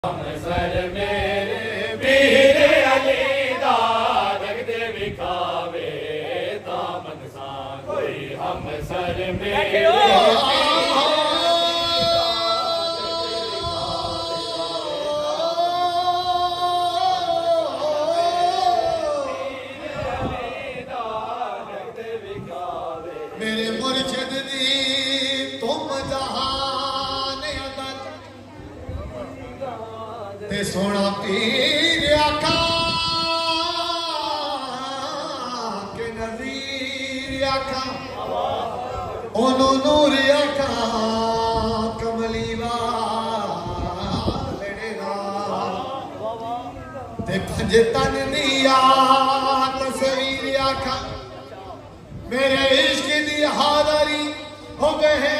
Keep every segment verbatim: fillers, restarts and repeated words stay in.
sir मेरे पीर अली दा जगदे विखावे दामन सा कोई हम सर मेरे मेरे मुर्शिद दी तुम जहान अदर ते सोना पीर आका के नज़ीर आका ओनो नूर आका कमली वाले ते पंज तन दिया तस्वीर आका मेरे इश्क दी हादरी हो गए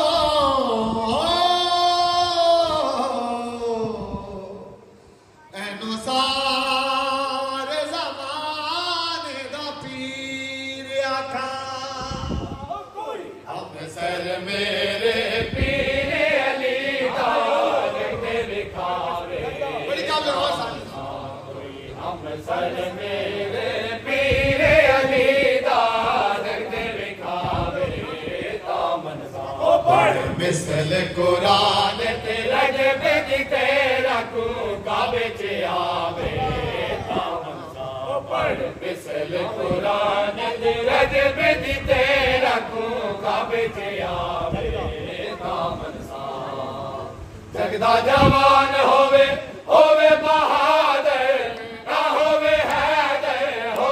एनो सारे ज़माने दा पीर आका हम सर मेरे पीर अली दा जगदे विखावे बड़ी काबिल हो सारी हम सर मेरे पीर अली मिसल कुरान तेरा जब तेरा को काबे च आवे दामन सा पढ़ मिसल कुरान तेरा जब तेरा को काबे च आवे दामन सा जगदा जवान होवे होवे बहादुर ना होवे हैदर हो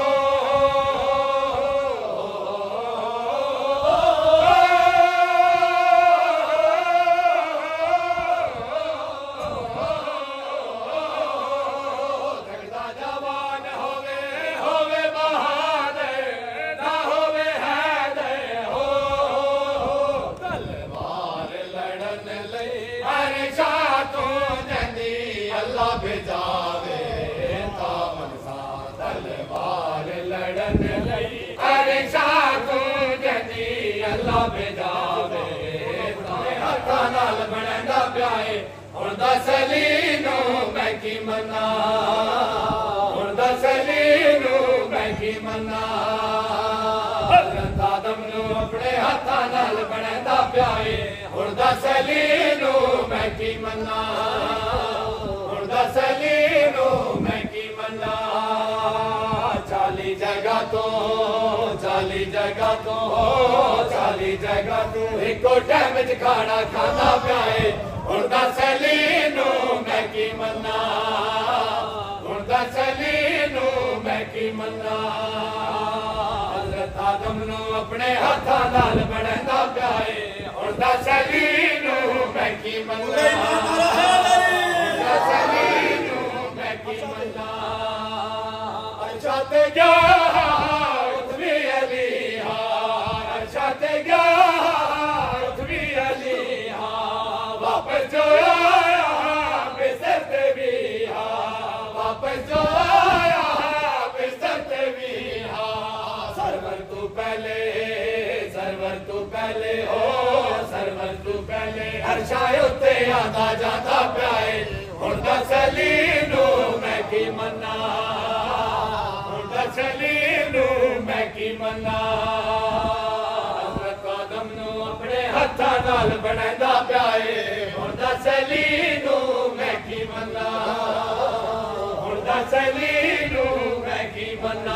सलीनो मैं की मना सलीनो मैं की मना आदम नू अपने हाथा नाल बनदा प्याए हुरदा सलीनो मैं की मना हुरदा सलीनो मैं की मना चाली जगह तो चाली जगह तो चाली जगह तो एको टाइम च खाना खाना प्याए हुरदा सलीनो मैं की मना हुरदा सलीनो मैं की मना हज़रत आदम नू अपने हाथा नाल बनदा प्याए हुरदा सलीनो मैं की मना हुरदा सलीनो मैं की मना अच्छा ते गया उठवी अली हां अच्छा ते गया उठवी अली वापस जो आया बिस्तर पे भी हाँ वापस जो आया बिस्तर पे भी हाँ सरवर तू पहले सरवर तू पहले ओ सरवर तू पहले हर्षाए उत्ते आदा जाता प्याए हुरदा सलीनो मैं की मना हुरदा सलीनो मैं की मना हत्था नाल बनदा प्याए हुरदा सलीनो मैं की मना हुरदा सलीनो मैं की मना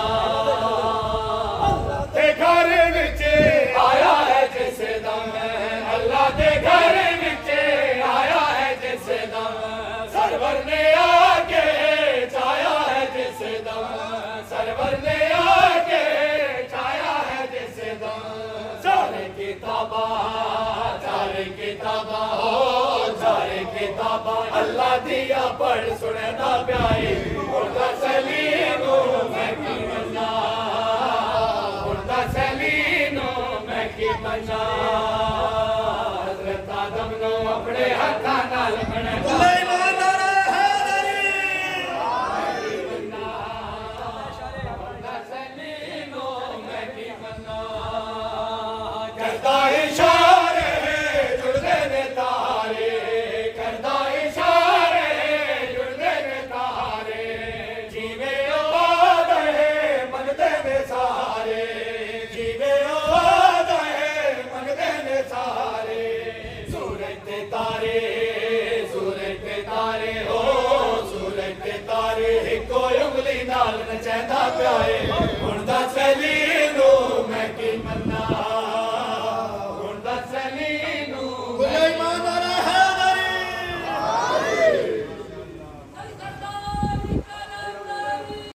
ते घर विच आया है जिस दम अल्लाह दे घर विच आया है जिस दम सरवर ने आके छाया है जिस दम सरवर ने आके छाया है जिस दम सारे किताबा किताबा हो सारे किताबा अल्लाह दिया पढ़ सुनदा प्याए हुरदा सलीनो मैं की मना हुरदा सलीनो मैं की मना हज़रत आदम नू अपने हाथा नाल बनदा सलीनो मैं की मना करदा इशारे जुड़दे ने तारे करदा इशारे वे